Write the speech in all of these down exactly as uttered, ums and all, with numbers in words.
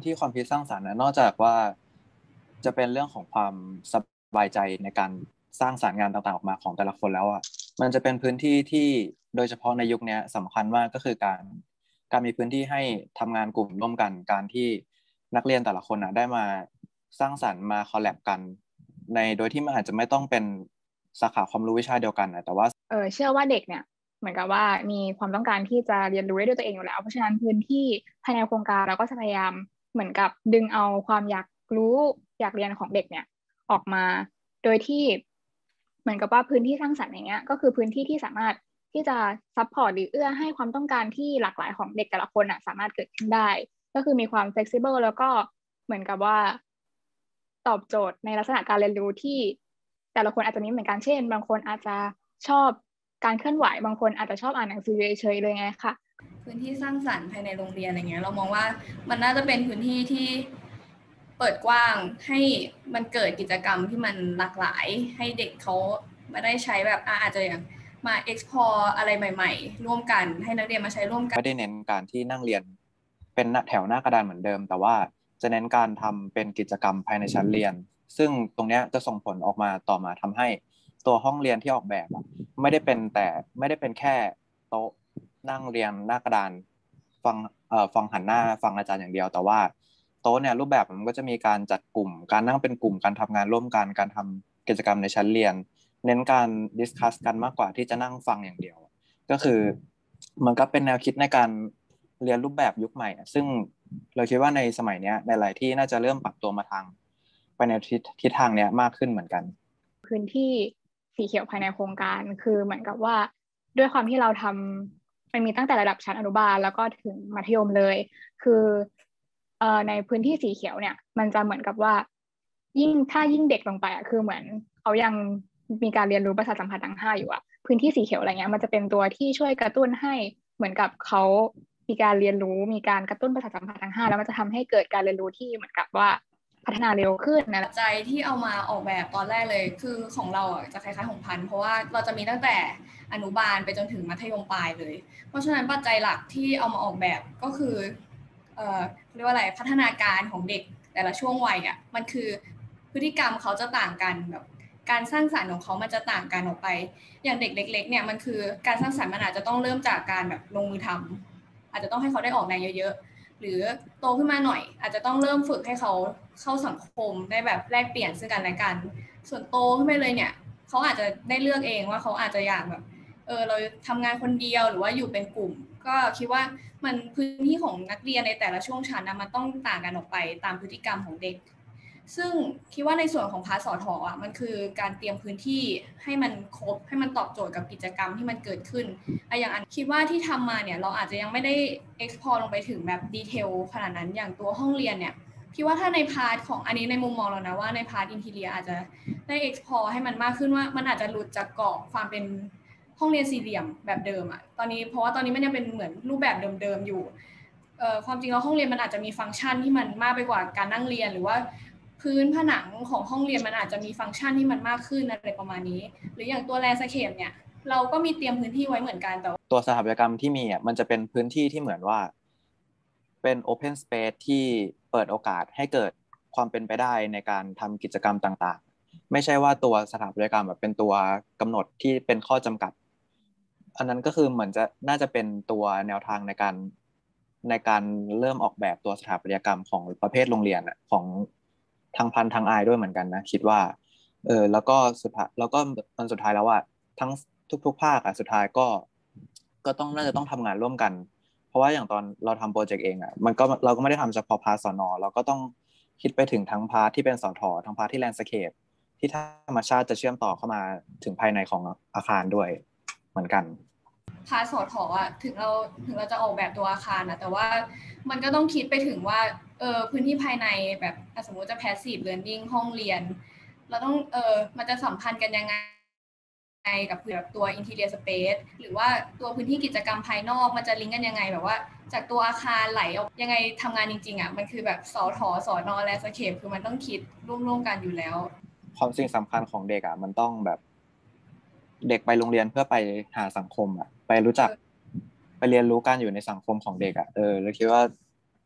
ที่ความคิดสร้างสรรค์นะนอกจากว่าจะเป็นเรื่องของความสบายใจในการสร้างสรรค์งานต่างๆออกมาของแต่ละคนแล้วอ่ะมันจะเป็นพื้นที่ที่โดยเฉพาะในยุคนี้สำคัญมากก็คือการการมีพื้นที่ให้ทำงานกลุ่มร่วมกันการที่นักเรียนแต่ละคนอ่ะได้มาสร้างสรรค์มาคอลแลบกันในโดยที่มันอาจจะไม่ต้องเป็นสาขาความรู้วิชาเดียวกันนะแต่ว่าเออเชื่อว่าเด็กเนี่ยเหมือนกับว่ามีความต้องการที่จะเรียนรู้ได้ด้วยตัวเองอยู่แล้วเพราะฉะนั้นพื้นที่ภายในโครงการเราก็จะพยายามเหมือนกับดึงเอาความอยากรู้อยากเรียนของเด็กเนี่ยออกมาโดยที่เหมือนกับว่าพื้นที่สร้างสรรค์อย่างเงี้ยก็คือพื้นที่ที่สามารถที่จะซัพพอร์ตหรือเอื้อให้ความต้องการที่หลากหลายของเด็กแต่ละคนอ่ะสามารถเกิดขึ้นได้ก็คือมีความ flexible แล้วก็เหมือนกับว่าตอบโจทย์ในลักษณะการเรียนรู้ที่แต่ละคนอาจจะมีเหมือนกันเช่นบางคนอาจจะชอบการเคลื่อนไหวบางคนอาจจะชอบอ่านหนังสือเฉยๆเลยไงค่ะพื้นที่สร้างสรรค์ภายในโรงเรียนอะไรเงี้ยเรามองว่ามันน่าจะเป็นพื้นที่ที่เปิดกว้างให้มันเกิดกิจกรรมที่มันหลากหลายให้เด็กเขาไม่ได้ใช้แบบอาจจะอย่างมา explore อะไรใหม่ๆร่วมกันให้นักเรียนมาใช้ร่วมกันไม่ได้เน้นการที่นั่งเรียนเป็นแถวหน้ากระดานเหมือนเดิมแต่ว่าจะเน้นการทำเป็นกิจกรรมภายในชั้นเรียนซึ่งตรงนี้จะส่งผลออกมาต่อมาทำให้ตัวห้องเรียนที่ออกแบบไม่ได้เป็นแต่ไม่ได้เป็นแค่โต๊ะนั่งเรียนหน้ากระดานฟังเอ่อฟังหันหน้าฟังอาจารย์อย่างเดียวแต่ว่าโต๊ะเนี่ยรูปแบบมันก็จะมีการจัดกลุ่มการนั่งเป็นกลุ่มการทำงานร่วมกันการทำกิจกรรมในชั้นเรียนเน้นการดิสคัสกันมากกว่าที่จะนั่งฟังอย่างเดียวก็คือมันก็เป็นแนวคิดในการเรียนรูปแบบยุคใหม่ซึ่งเราคิดว่าในสมัยนี้ในหลายที่น่าจะเริ่มปรับตัวมาทางไปในทิศทิศทางเนี้ยมากขึ้นเหมือนกันพื้นที่สีเขียวภายในโครงการคือเหมือนกับว่าด้วยความที่เราทำมันมีตั้งแต่ระดับชั้นอนุบาลแล้วก็ถึงมัธยมเลยคือเอ่อในพื้นที่สีเขียวเนี่ยมันจะเหมือนกับว่ายิ่งถ้ายิ่งเด็กลงไปอ่ะคือเหมือนเขายังมีการเรียนรู้ประสาทสัมผัสทั้งห้าอยู่อ่ะพื้นที่สีเขียวอะไรเงี้ยมันจะเป็นตัวที่ช่วยกระตุ้นให้เหมือนกับเขามีการเรียนรู้มีการกระตุ้นประสาทสัมผัสทั้งห้าแล้วมันจะทำให้เกิดการเรียนรู้ที่เหมือนกับว่าพัฒนาเร็วขึ้นนะใจที่เอามาออกแบบตอนแรกเลยคือของเราอ่ะจะคล้ายๆของพันเพราะว่าเราจะมีตั้งแต่อนุบาลไปจนถึงมัธยมปลายเลยเพราะฉะนั้นปัจจัยหลักที่เอามาออกแบบก็คือเอ่อเรียกว่าอะไรพัฒนาการของเด็กแต่ละช่วงวัยอ่ะมันคือพฤติกรรมเขาจะต่างกันแบบการสร้างสรรค์ของเขามันจะต่างกันออกไปอย่างเด็กเล็กๆเนี่ยมันคือการสร้างสรรค์มันอาจจะต้องเริ่มจากการแบบลงมือทำอาจจะต้องให้เขาได้ออกแรงเยอะๆหรือโตขึ้นมาหน่อยอาจจะต้องเริ่มฝึกให้เขาเข้าสังคมได้แบบแลกเปลี่ยนซึ่งกันและกันส่วนโตขึ้นไปเลยเนี่ยเขาอาจจะได้เลือกเองว่าเขาอาจจะอยากแบบเออเราทำงานคนเดียวหรือว่าอยู่เป็นกลุ่มก็คิดว่ามันพื้นที่ของนักเรียนในแต่ละช่วงชั้นนะมันต้องต่างกันออกไปตามพฤติกรรมของเด็กซึ่งคิดว่าในส่วนของพาร์ทสอทอ่ะมันคือการเตรียมพื้นที่ให้มันครบให้มันตอบโจทย์กับกิจกรรมที่มันเกิดขึ้นไอ้อย่างอันคิดว่าที่ทำมาเนี่ยเราอาจจะยังไม่ได้ explore ลงไปถึงแบบดีเทลขนาดนั้นอย่างตัวห้องเรียนเนี่ยพี่ว่าถ้าในพาร์ทของอันนี้ในมุมมองเรานะว่าในพาร์ทอินทีเรียอาจจะได้ explore ให้มันมากขึ้นว่ามันอาจจะหลุดจากกรอบความเป็นห้องเรียนสี่เหลี่ยมแบบเดิมอะตอนนี้เพราะว่าตอนนี้มันยังเป็นเหมือนรูปแบบเดิมๆอยู่เอ่อความจริงแล้วห้องเรียนมันอาจจะมีฟังก์ชันที่มันมากไปกว่าการนั่งเรียนหรือว่าพื้นผนังของห้องเรียนมันอาจจะมีฟังก์ชันที่มันมากขึ้นอะไรประมาณนี้หรืออย่างตัวแลนด์สเคปเนี่ยเราก็มีเตรียมพื้นที่ไว้เหมือนกันแต่ตัวสถาปัตยกรรมที่มีอ่ะมันจะเป็นพื้นที่ที่เหมือนว่าเป็น Open Space ที่เปิดโอกาสให้เกิดความเป็นไปได้ในการทำกิจกรรมต่างๆไม่ใช่ว่าตัวสถาปัตยกรรมแบบเป็นตัวกำหนดที่เป็นข้อจำกัดอันนั้นก็คือเหมือนจะน่าจะเป็นตัวแนวทางในการในการเริ่มออกแบบตัวสถาปัตยกรรมของประเภทโรงเรียนอ่ะของทางพันทางอายด้วยเหมือนกันนะคิดว่าเออแล้วก็สุดท้ายแล้วก็มันสุดท้ายแล้วอ่ะทั้งทุกๆภาคอ่ะสุดท้ายก็ก็ต้องน่าจะต้องทำงานร่วมกันเพราะว่าอย่างตอนเราทำโปรเจกต์เองอ่ะมันก็เราก็ไม่ได้ทำเฉพาะพาร์ทสนเราก็ต้องคิดไปถึงทั้งพาร์ทที่เป็นสททั้งพาร์ทที่แลนด์สเคปที่ธรรมชาติจะเชื่อมต่อเข้ามาถึงภายในของอาคารด้วยเหมือนกันพาร์ทสอทออ่ะถึงเราถึงเราจะออกแบบตัวอาคารนะแต่ว่ามันก็ต้องคิดไปถึงว่าเออพื้นที่ภายในแบบสมมติจะ passive learning ห้องเรียนเราต้องเออมันจะสัมพันธ์กันยังไงกับแบบตัว interior space หรือว่าตัวพื้นที่กิจกรรมภายนอกมันจะลิงก์กันยังไงแบบว่าจากตัวอาคารไหลออกยังไงทำงานจริงๆอ่ะมันคือแบบสอทอสอนอและสเคปคือมันต้องคิดร่วมๆกันอยู่แล้วความสิ่งสำคัญของเด็กอ่ะมันต้องแบบเด็กไปโรงเรียนเพื่อไปหาสังคมอ่ะไปรู้จักไปเรียนรู้การอยู่ในสังคมของเด็กอ่ะเออแล้วคิดว่า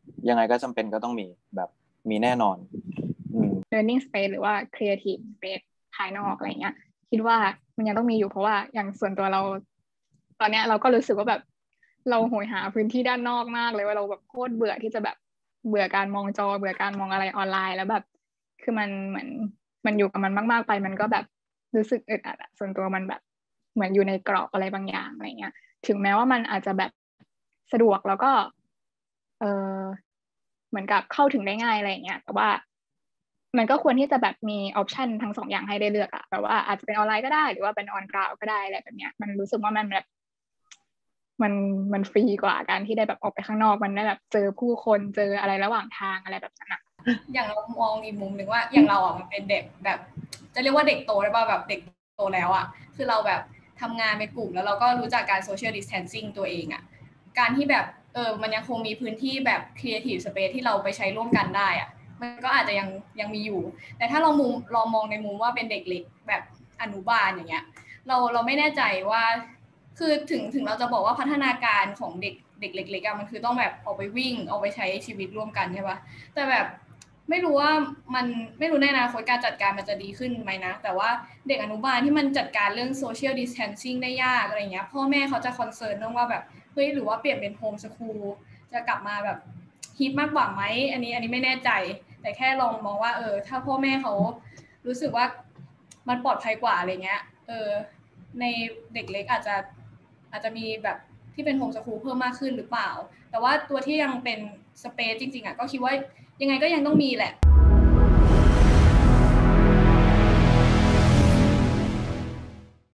ยังไงก็จำเป็นก็ต้องมีแบบมีแน่นอนอืม learning space หรือว่า creative space ภายนอกอะไรเงี้ยคิดว่ามันยังต้องมีอยู่เพราะว่าอย่างส่วนตัวเราตอนเนี้ยเราก็รู้สึกว่าแบบเราโหยหาพื้นที่ด้านนอกมากเลยว่าเราแบบโคตรเบื่อที่จะแบบเบื่อการมองจอเบื่อการมองอะไรออนไลน์แล้วแบบคือมันเหมือนมันอยู่กับมันมากๆไปมันก็แบบรู้สึกอึดอัดส่วนตัวมันแบบเหมือนอยู่ในกรอบอะไรบางอย่างอะไรเงี้ยถึงแม้ว่ามันอาจจะแบบสะดวกแล้วก็เออเหมือนกับเข้าถึงได้ง่ายอะไรเงี้ยแต่ว่ามันก็ควรที่จะแบบมีออปชันทั้งสองอย่างให้ได้เลือกอะแบบว่าอาจจะเป็นออนไลน์ก็ได้หรือว่าเป็นออนกราวก็ได้อะไรแบบเนี้ยมันรู้สึกว่ามันแบบมันมันฟรีกว่าการที่ได้แบบออกไปข้างนอกมันได้แบบเจอผู้คนเจออะไรระหว่างทางอะไรแบบนั้นอะอย่างเรามองอีกมุมหนึ่งว่าอย่างเราอ่ะมันเป็นเด็กแบบจะเรียกว่าเด็กโตได้ป่ะแบบเด็กโตแล้วอ่ะคือเราแบบทำงานเป็นกลุ่มแล้วเราก็รู้จักการ social distancing ตัวเองอ่ะการที่แบบเออมันยังคงมีพื้นที่แบบ creative space ที่เราไปใช้ร่วมกันได้อ่ะมันก็อาจจะยังยังมีอยู่แต่ถ้าเรามุมลองมองในมุมว่าเป็นเด็กเล็กแบบอนุบาลอย่างเงี้ยเราเราไม่แน่ใจว่าคือถึงถึงเราจะบอกว่าพัฒนาการของเด็กเด็กเล็กๆอ่ะมันคือต้องแบบออกไปวิ่งออกไปใช้ชีวิตร่วมกันใช่ป่ะแต่แบบไม่รู้ว่ามันไม่รู้ในอนาคตการจัดการมันจะดีขึ้นไหมนะแต่ว่าเด็กอนุบาลที่มันจัดการเรื่อง social distancing ได้ยากอะไรเงี้ยพ่อแม่เขาจะคอนเซิร์นเรื่องว่าแบบเฮ้ยหรือว่าเปลี่ยนเป็นโฮมสคูลจะกลับมาแบบฮิตมากกว่าไหมอันนี้อันนี้ไม่แน่ใจแต่แค่ลองมองว่าเออถ้าพ่อแม่เขารู้สึกว่ามันปลอดภัยกว่าอะไรเงี้ยเออในเด็กเล็กอาจจะอาจจะมีแบบที่เป็นโฮมสคูลเพิ่มมากขึ้นหรือเปล่าแต่ว่าตัวที่ยังเป็นสเปซจริงๆอ่ะก็คิดว่ายังไงก็ยังต้องมีแหละ